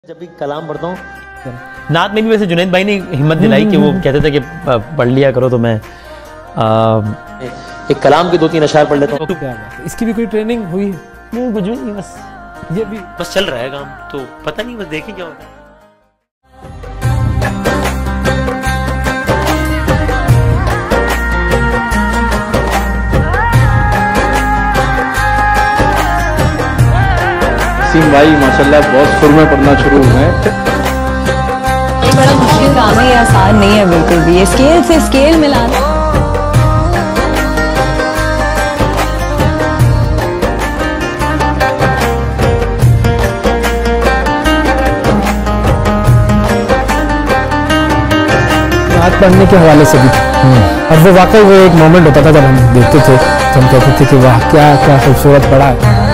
जब भी कलाम पढ़ता हूँ, नात में भी वैसे जुनैद भाई ने हिम्मत दिलाई कि वो कहते थे कि पढ़ लिया करो, तो मैं एक कलाम के 2-3 अशार पढ़ लेता हूँ। इसकी भी कोई ट्रेनिंग हुई? नहीं, कुछ भी नहीं, बस ये भी बस चल रहा है काम, तो पता नहीं, बस देखें क्या होता है। वसीम भाई माशाल्लाह बहुत सुर में पढ़ना शुरू हुए हैं। ये बड़ा मुश्किल काम है, ये आसान नहीं है बिल्कुल भी। स्केल से स्केल मिलाना नात पढ़ने के हवाले से भी और वो वाकई वो एक मोमेंट होता था जब हम देखते थे, तो हम कहते थे कि वाह क्या क्या खूबसूरत पढ़ा है।